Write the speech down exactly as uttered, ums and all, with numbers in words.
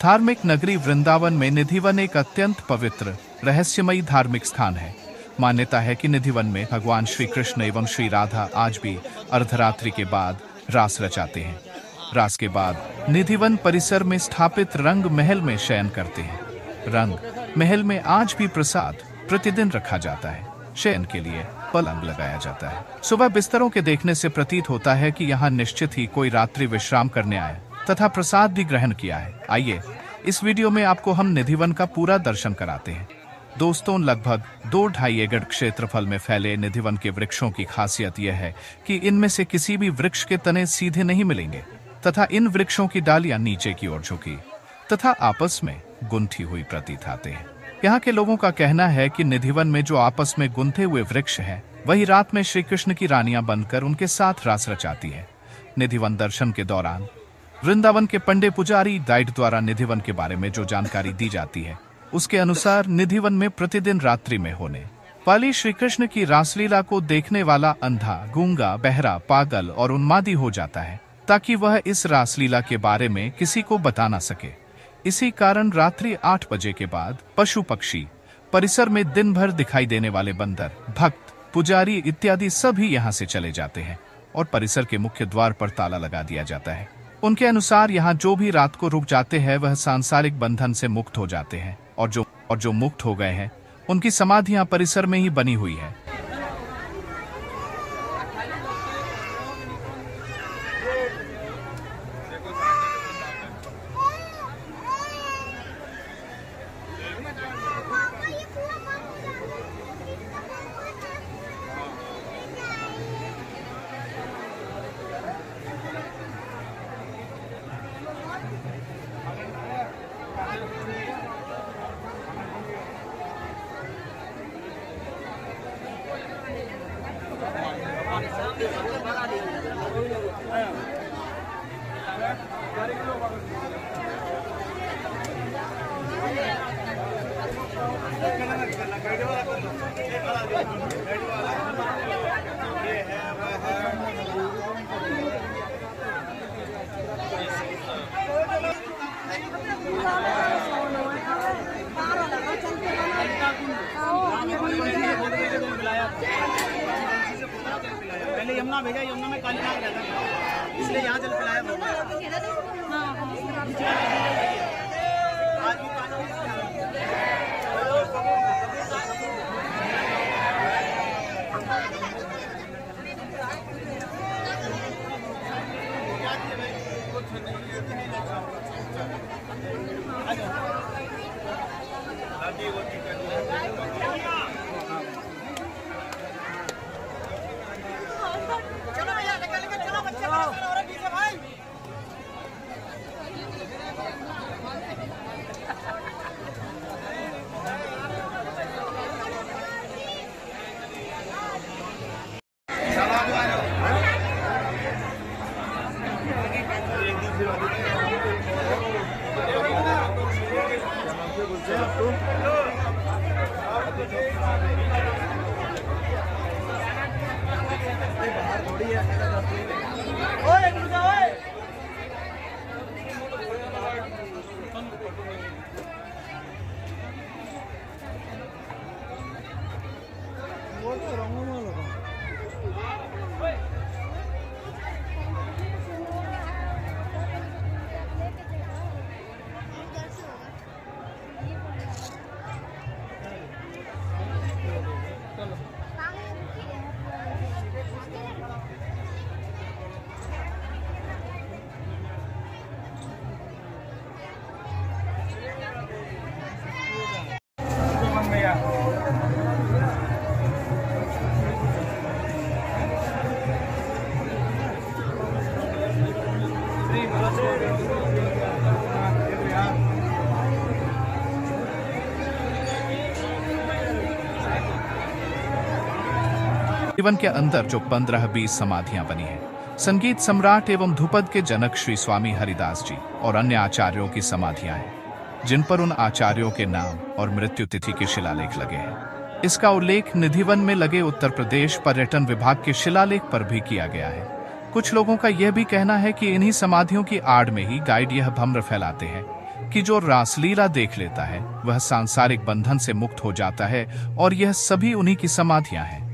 धार्मिक नगरी वृंदावन में निधिवन एक अत्यंत पवित्र रहस्यमयी धार्मिक स्थान है। मान्यता है कि निधिवन में भगवान श्री कृष्ण एवं श्री राधा आज भी अर्धरात्रि के बाद रास रचाते हैं। रास के बाद निधिवन परिसर में स्थापित रंग महल में शयन करते हैं। रंग महल में आज भी प्रसाद प्रतिदिन रखा जाता है। शयन के लिए पलंग लगाया जाता है। सुबह बिस्तरों के देखने से प्रतीत होता है कि यहाँ निश्चित ही कोई रात्रि विश्राम करने आया तथा प्रसाद भी ग्रहण किया है। आइए इस वीडियो में आपको हम निधिवन का पूरा दर्शन कराते हैं। दोस्तों, लगभग दो ढाई एकड़ क्षेत्रफल में फैले निधिवन के वृक्षों की खासियत यह है कि इनमें से किसी भी वृक्ष के तने सीधे नहीं मिलेंगे तथा इन वृक्षों की डालियां नीचे की ओर झुकी तथा आपस में गुंथी हुई प्रतीत आते हैं। यहाँ के लोगों का कहना है कि निधिवन में जो आपस में गुंथे हुए वृक्ष हैं, वही रात में श्री कृष्ण की रानियां बनकर उनके साथ रास रचाती है। निधिवन दर्शन के दौरान वृंदावन के पंडे पुजारी गाइड द्वारा निधिवन के बारे में जो जानकारी दी जाती है, उसके अनुसार निधिवन में प्रतिदिन रात्रि में होने वाली श्री कृष्ण की रासलीला को देखने वाला अंधा, गूंगा, बहरा, पागल और उन्मादी हो जाता है ताकि वह इस रासलीला के बारे में किसी को बता ना सके। इसी कारण रात्रि आठ बजे के बाद पशु पक्षी, परिसर में दिन भर दिखाई देने वाले बंदर, भक्त, पुजारी इत्यादि सभी यहाँ से चले जाते हैं और परिसर के मुख्य द्वार पर ताला लगा दिया जाता है। उनके अनुसार यहाँ जो भी रात को रुक जाते हैं वह सांसारिक बंधन से मुक्त हो जाते हैं और जो और जो मुक्त हो गए हैं उनकी समाधियां परिसर में ही बनी हुई है। पहले यमुना भेजा, यमुना में काली नाग रहता था, इसलिए यहाँ जल पिलाया। चलो भैया, निकल निकल चलो बच्चे, और पीछे भाई। ओए गुरु ओए, वो तो रंगों में लगा। निधिवन के अंदर जो पंद्रह बीस समाधियां बनी हैं, संगीत सम्राट एवं ध्रुपद के जनक श्री स्वामी हरिदास जी और अन्य आचार्यों की समाधियां हैं, जिन पर उन आचार्यों के नाम और मृत्यु तिथि के शिलालेख लगे हैं। इसका उल्लेख निधिवन में लगे उत्तर प्रदेश पर्यटन विभाग के शिलालेख पर भी किया गया है। कुछ लोगों का यह भी कहना है कि इन्हीं समाधियों की आड़ में ही गाइड यह भ्रम फैलाते हैं कि जो रासलीला देख लेता है वह सांसारिक बंधन से मुक्त हो जाता है और यह सभी उन्हीं की समाधियां हैं।